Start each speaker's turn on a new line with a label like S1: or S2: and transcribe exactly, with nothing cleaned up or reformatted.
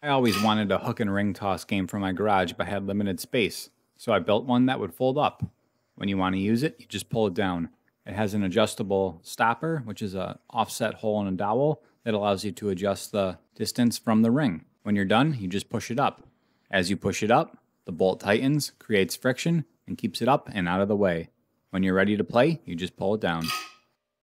S1: I always wanted a hook and ring toss game for my garage but had limited space, so I built one that would fold up. When you want to use it, you just pull it down. It has an adjustable stopper, which is an offset hole in a dowel that allows you to adjust the distance from the ring. When you're done, you just push it up. As you push it up, the bolt tightens, creates friction, and keeps it up and out of the way. When you're ready to play, you just pull it down.